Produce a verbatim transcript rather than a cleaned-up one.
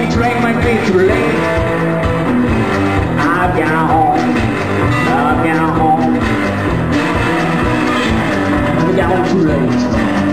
the train might be too late. I've gone home, I've gone home, I've gone too late.